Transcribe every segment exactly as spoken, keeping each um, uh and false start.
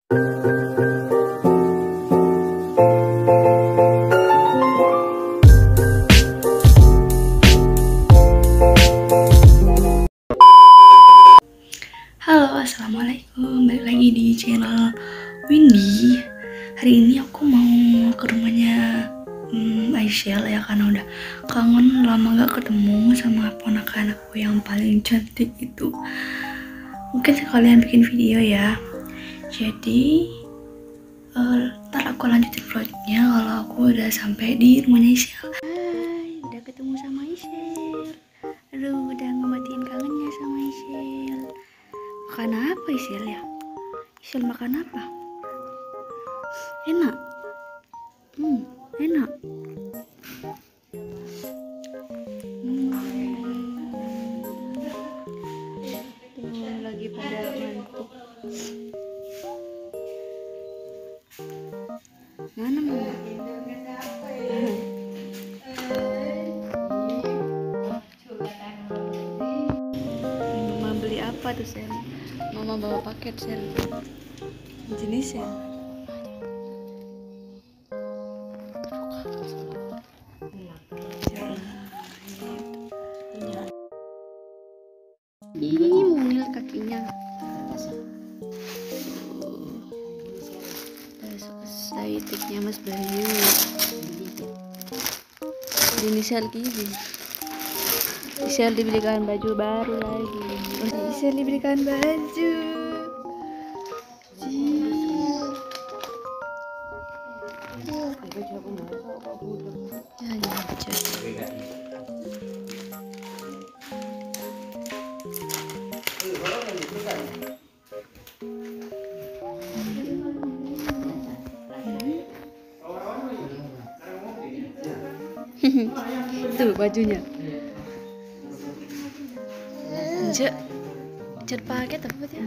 Halo, assalamualaikum. Balik lagi di channel Windy. Hari ini aku mau ke rumahnya hmm, Aisyel ya, karena udah kangen lama gak ketemu sama ponakan aku yang paling cantik itu. Mungkin sekalian bikin video ya. Jadi uh, ntar aku lanjutin vlognya kalau aku udah sampai di rumahnya Aisyel. Hai, udah ketemu sama Aisyel. Aduh, udah ngematiin kangennya sama Aisyel. Makan apa Aisyel ya? Aisyel makan apa? Enak? Hmm, enak. Hmm. Tuh, lagi pada ngantuk. Mana mama? Mama beli apa tuh Sel? Mama bawa paket Sel. Jenis Sel. Ini mungil kakinya. Udah selesai tiknya Mas Bayu. Ini Sel gini. Isel dibelikan baju baru lagi. Oh, Isel dibelikan baju. Ya, ya, tuh bajunya. Cek, cek paket apa ya?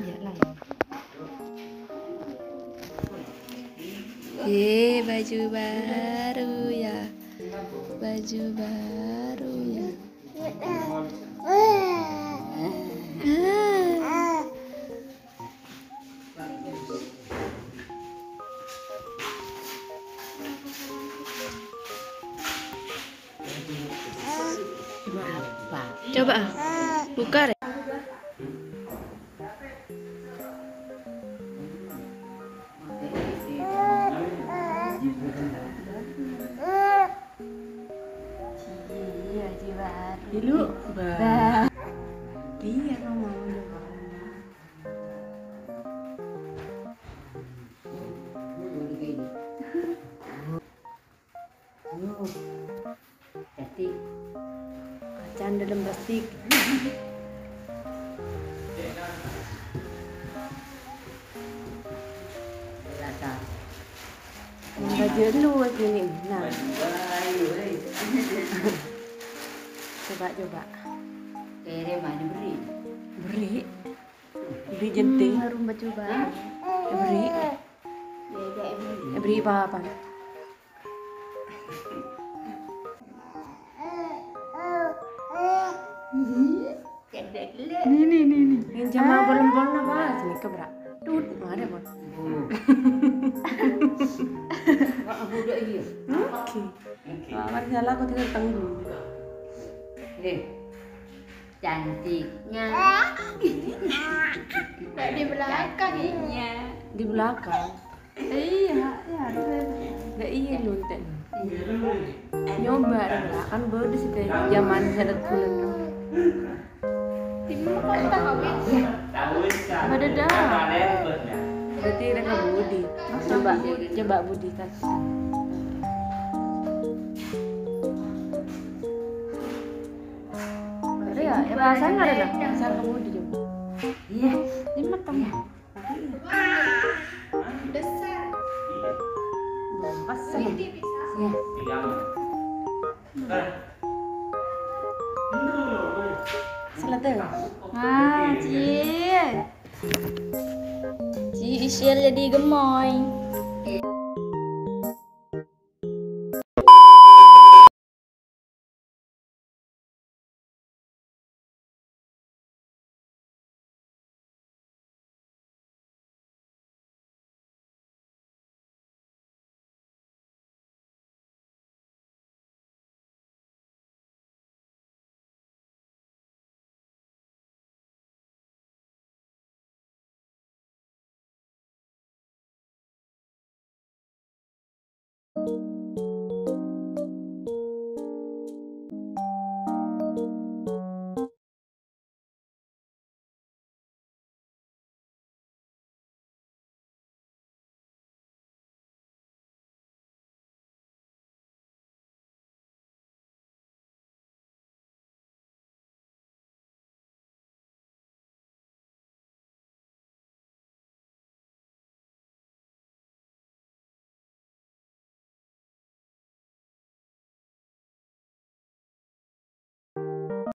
Ye, baju baru ya, baju baru ya. Coba, buka deh. Dulu, bah. Iya, kamu mau plastik, kacan dalam plastik. Baju lu gini, nah. Coba coba. Kere mana beri? Beri. Beri jenting. Hmm, rumah coba. Beri. Beri apa apa? Nih nih nih nih. Yang jama bolong-bolong apa? Sini kebra. Tut, mana bol? Aku udah iya. Oke. Awak nyala aku tinggal tunggu. Nih. Cantiknya. Tidak di belakangnya. Di belakang. Iya, ya. Enggak iya lonten. Nyoba di belakang baru di situ zaman saya bulan. Tim kan tahu. Ada dah. Berarti mereka Budi. Coba coba Budi kan. Ada ya? Ya perasaan ada dah. Perasaan ke Budi coba. Iya. Ini matang. Besar. Besar. Iya. Selatan. Ah, Cie. Ci Isyel jadi gemoy.